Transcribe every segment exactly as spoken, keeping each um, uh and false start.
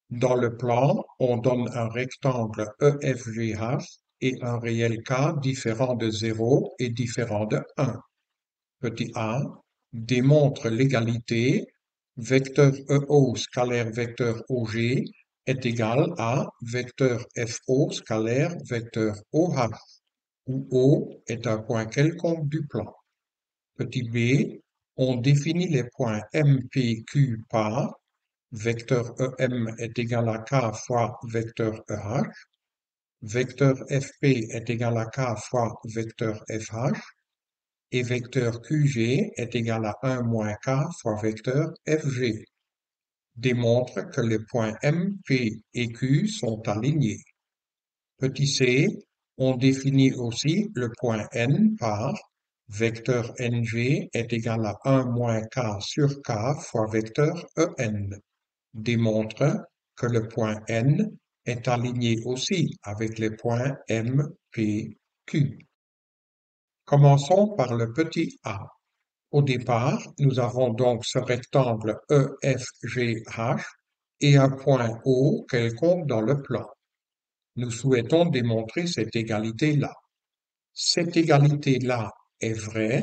Dans le plan, on donne un rectangle E F G H et un réel K différent de zéro et différent de un. Petit a, démontre l'égalité vecteur E O scalaire vecteur O G est égal à vecteur F O scalaire vecteur O H, où O est un point quelconque du plan. Petit b, on définit les points M, P, Q par vecteur E M est égal à K fois vecteur E H, vecteur F P est égal à K fois vecteur F H, et vecteur Q G est égal à un moins K fois vecteur F G. Démontre que les points M, P et Q sont alignés. Petit c, on définit aussi le point N par vecteur N G est égal à un moins K sur K fois vecteur E N. Démontre que le point N est aligné aussi avec les points M, P, Q. Commençons par le petit a. Au départ, nous avons donc ce rectangle E F G H et un point O quelconque dans le plan. Nous souhaitons démontrer cette égalité-là. Cette égalité-là est vraie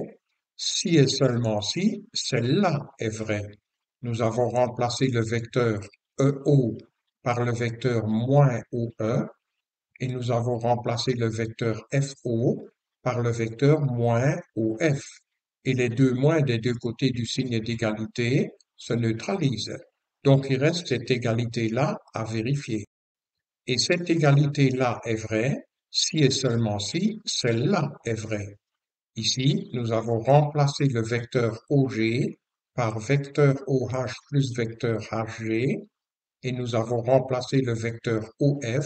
si et seulement si celle-là est vraie. Nous avons remplacé le vecteur E O par le vecteur moins O E et nous avons remplacé le vecteur F O par le vecteur moins O F. Et les deux moins des deux côtés du signe d'égalité se neutralisent. Donc il reste cette égalité-là à vérifier. Et cette égalité-là est vraie si et seulement si celle-là est vraie. Ici, nous avons remplacé le vecteur O G par vecteur O H plus vecteur H G et nous avons remplacé le vecteur O F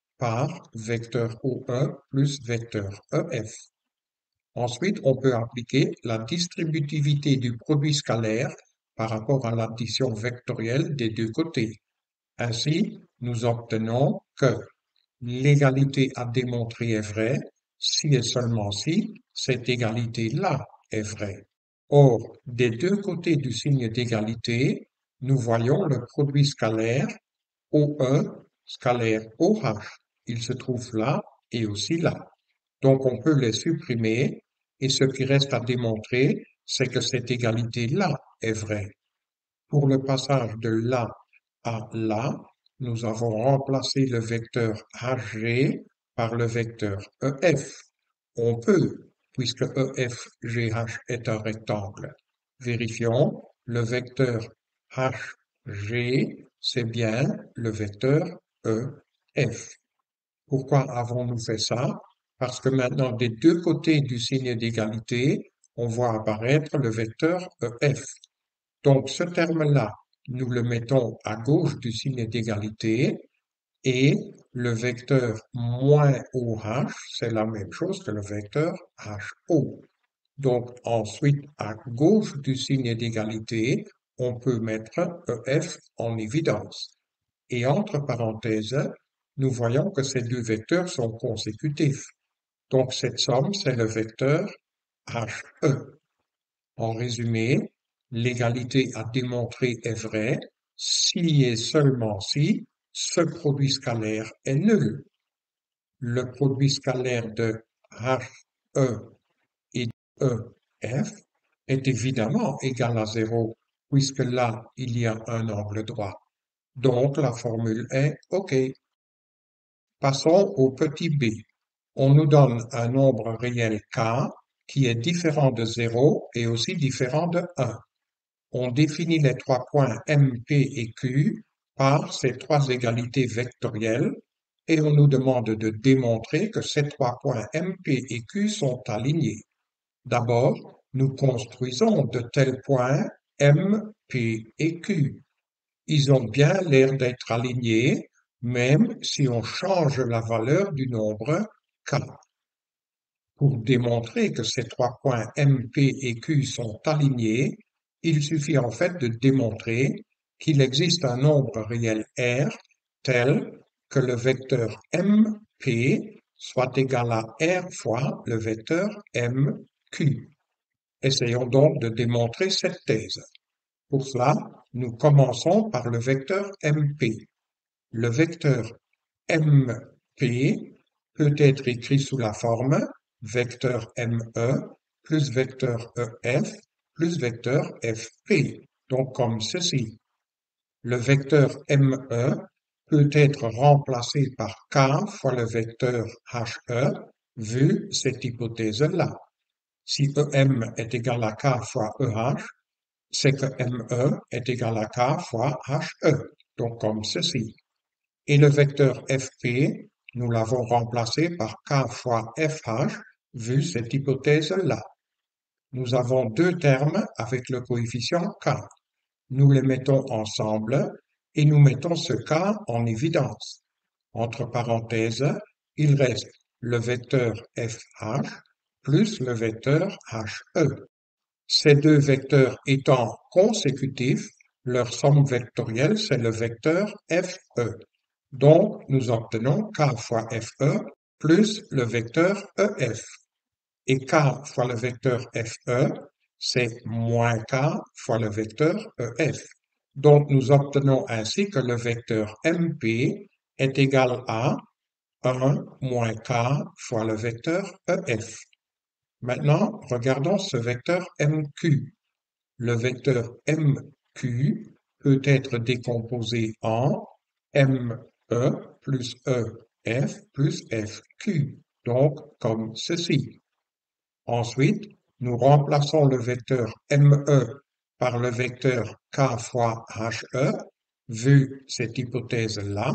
par vecteur O E plus vecteur E F. Ensuite, on peut appliquer la distributivité du produit scalaire par rapport à l'addition vectorielle des deux côtés. Ainsi, nous obtenons que l'égalité à démontrer est vraie si et seulement si cette égalité-là est vraie. Or, des deux côtés du signe d'égalité, nous voyons le produit scalaire O E scalaire O H. Il se trouve là et aussi là. Donc, on peut les supprimer et ce qui reste à démontrer, c'est que cette égalité-là est vraie. Pour le passage de là à là, nous avons remplacé le vecteur H G par le vecteur E F. On peut, puisque E F G H est un rectangle. Vérifions, le vecteur H G, c'est bien le vecteur E F. Pourquoi avons-nous fait ça? Parce que maintenant, des deux côtés du signe d'égalité, on voit apparaître le vecteur E F. Donc, ce terme-là, nous le mettons à gauche du signe d'égalité et le vecteur moins O H, c'est la même chose que le vecteur H O. Donc, ensuite, à gauche du signe d'égalité, on peut mettre E F en évidence. Et entre parenthèses, nous voyons que ces deux vecteurs sont consécutifs. Donc, cette somme, c'est le vecteur H E. En résumé, l'égalité à démontrer est vraie si et seulement si ce produit scalaire est nul. Le produit scalaire de H E et E F est évidemment égal à zéro, puisque là, il y a un angle droit. Donc, la formule est OK. Passons au petit b. On nous donne un nombre réel k qui est différent de zéro et aussi différent de un. On définit les trois points M, P et Q par ces trois égalités vectorielles et on nous demande de démontrer que ces trois points M, P et Q sont alignés. D'abord, nous construisons de tels points M, P et Q. Ils ont bien l'air d'être alignés, même si on change la valeur du nombre K. Pour démontrer que ces trois points M, P et Q sont alignés, il suffit en fait de démontrer qu'il existe un nombre réel R tel que le vecteur M P soit égal à R fois le vecteur M Q. Essayons donc de démontrer cette thèse. Pour cela, nous commençons par le vecteur M P. le vecteur M P peut être écrit sous la forme vecteur M E plus vecteur E F plus vecteur F P, donc comme ceci. Le vecteur M E peut être remplacé par K fois le vecteur H E, vu cette hypothèse-là. Si E M est égal à K fois E H, c'est que M E est égal à K fois H E, donc comme ceci. Et le vecteur F P, nous l'avons remplacé par K fois F H, vu cette hypothèse-là. Nous avons deux termes avec le coefficient K. Nous les mettons ensemble et nous mettons ce K en évidence. Entre parenthèses, il reste le vecteur F H plus le vecteur H E. Ces deux vecteurs étant consécutifs, leur somme vectorielle, c'est le vecteur F E. Donc, nous obtenons K fois F E plus le vecteur E F. Et K fois le vecteur F E, c'est moins K fois le vecteur E F. Donc, nous obtenons ainsi que le vecteur M P est égal à un moins K fois le vecteur E F. Maintenant, regardons ce vecteur M Q. Le vecteur M Q peut être décomposé en M E plus E F plus F Q, donc comme ceci. Ensuite, nous remplaçons le vecteur M E par le vecteur K fois H E, vu cette hypothèse-là,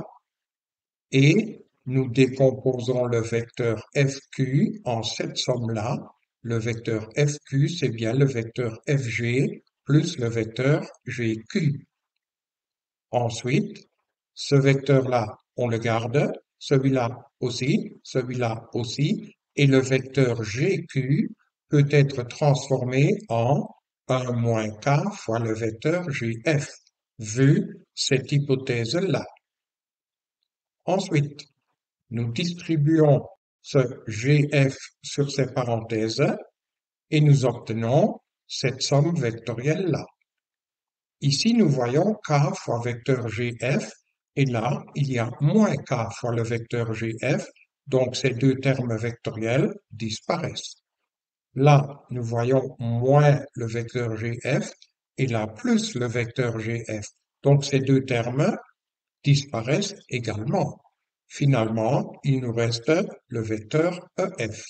et nous décomposons le vecteur F Q en cette somme-là. Le vecteur F Q, c'est bien le vecteur F G plus le vecteur G Q. Ensuite, ce vecteur-là, on le garde, celui-là aussi, celui-là aussi, et le vecteur G Q peut être transformé en un moins K fois le vecteur G F, vu cette hypothèse-là. Ensuite, nous distribuons ce G F sur ces parenthèses et nous obtenons cette somme vectorielle-là. Ici, nous voyons K fois vecteur G F, et là, il y a moins K fois le vecteur G F, donc ces deux termes vectoriels disparaissent. Là, nous voyons moins le vecteur G F, et là, plus le vecteur G F. Donc, ces deux termes disparaissent également. Finalement, il nous reste le vecteur E F.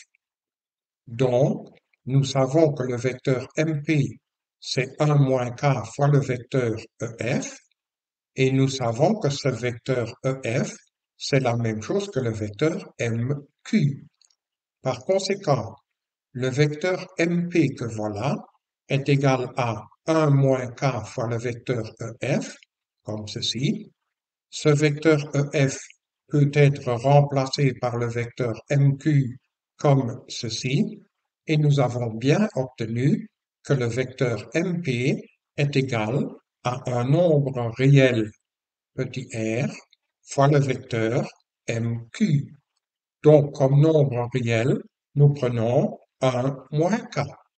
Donc, nous savons que le vecteur M P, c'est un moins K fois le vecteur E F, et nous savons que ce vecteur E F, c'est la même chose que le vecteur M Q. Par conséquent, le vecteur M P que voilà est égal à un moins K fois le vecteur E F, comme ceci. Ce vecteur E F peut être remplacé par le vecteur M Q comme ceci, et nous avons bien obtenu que le vecteur M P est égal à un nombre réel petit r fois le vecteur M Q. Donc, comme nombre réel, nous prenons un moins K.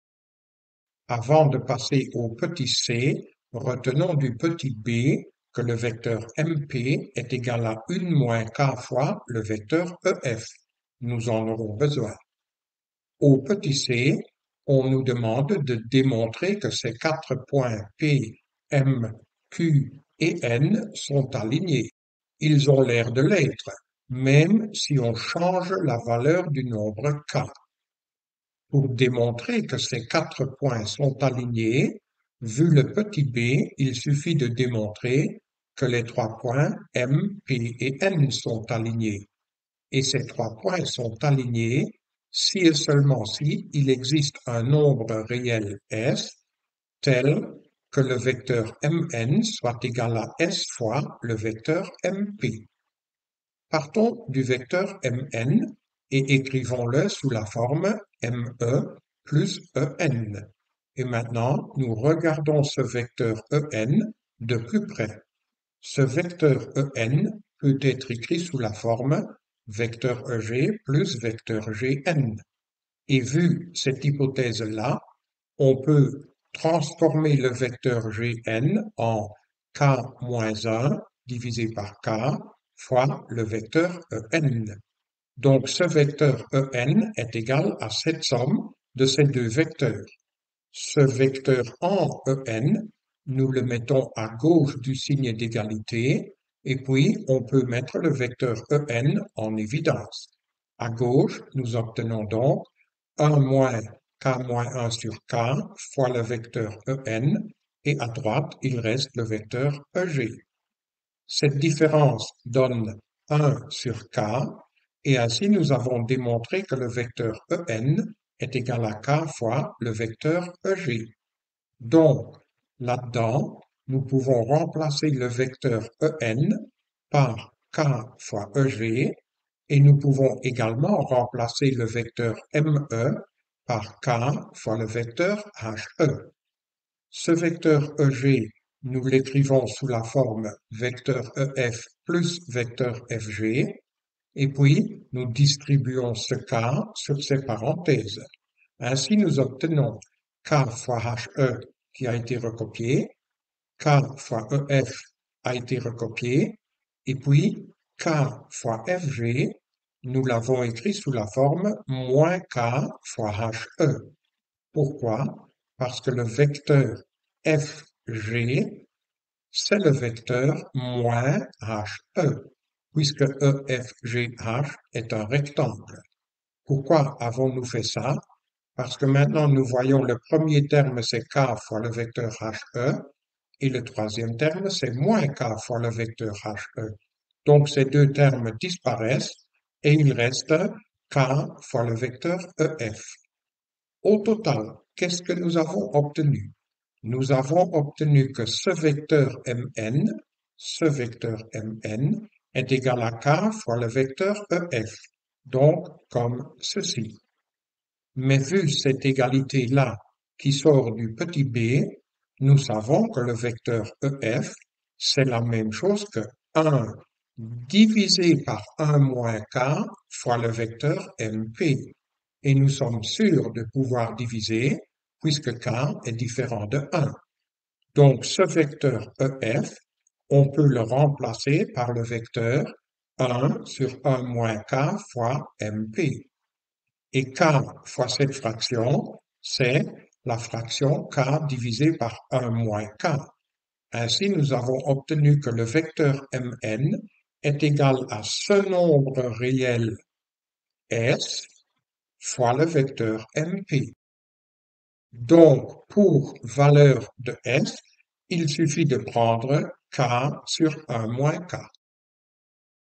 Avant de passer au petit c, retenons du petit b que le vecteur M P est égal à un moins K fois le vecteur E F. Nous en aurons besoin. Au petit c, on nous demande de démontrer que ces quatre points P, M, Q et N sont alignés. Ils ont l'air de l'être, même si on change la valeur du nombre K. Pour démontrer que ces quatre points sont alignés, vu le petit b, il suffit de démontrer que les trois points M, P et N sont alignés. Et ces trois points sont alignés si et seulement si il existe un nombre réel S tel que le vecteur Mn soit égal à S fois le vecteur Mp. Partons du vecteur Mn et écrivons-le sous la forme Me plus En. Et maintenant, nous regardons ce vecteur En de plus près. Ce vecteur En peut être écrit sous la forme vecteur Eg plus vecteur Gn. Et vu cette hypothèse-là, on peut transformer le vecteur Gn en K moins un divisé par k fois le vecteur en. Donc ce vecteur en est égal à cette somme de ces deux vecteurs. Ce vecteur en en, nous le mettons à gauche du signe d'égalité, et puis on peut mettre le vecteur en en évidence. À gauche, nous obtenons donc un moins k moins un sur k fois le vecteur en, et à droite, il reste le vecteur eg. Cette différence donne un sur k, et ainsi nous avons démontré que le vecteur en est égal à k fois le vecteur eg. Donc, là-dedans, nous pouvons remplacer le vecteur en par k fois eg, et nous pouvons également remplacer le vecteur me par k fois le vecteur he. Ce vecteur eg, nous l'écrivons sous la forme vecteur ef plus vecteur fg, et puis nous distribuons ce k sur ces parenthèses. Ainsi, nous obtenons k fois he qui a été recopié, k fois ef a été recopié, et puis k fois fg, nous l'avons écrit sous la forme moins k fois he. Pourquoi? Parce que le vecteur fg, c'est le vecteur moins he, puisque efgh est un rectangle. Pourquoi avons-nous fait ça? Parce que maintenant nous voyons le premier terme c'est k fois le vecteur he, et le troisième terme c'est moins k fois le vecteur he. Donc ces deux termes disparaissent, et il reste k fois le vecteur ef. Au total, qu'est-ce que nous avons obtenu? Nous avons obtenu que ce vecteur mn, ce vecteur mn, est égal à k fois le vecteur ef, donc comme ceci. Mais vu cette égalité-là qui sort du petit b, nous savons que le vecteur ef, c'est la même chose que un divisé par un moins k fois le vecteur mp. Et nous sommes sûrs de pouvoir diviser puisque k est différent de un. Donc ce vecteur ef, on peut le remplacer par le vecteur un sur un moins k fois mp. Et k fois cette fraction, c'est la fraction k divisé par un moins k. Ainsi, nous avons obtenu que le vecteur mn est égal à ce nombre réel s fois le vecteur mp. Donc, pour valeur de s, il suffit de prendre k sur un moins k.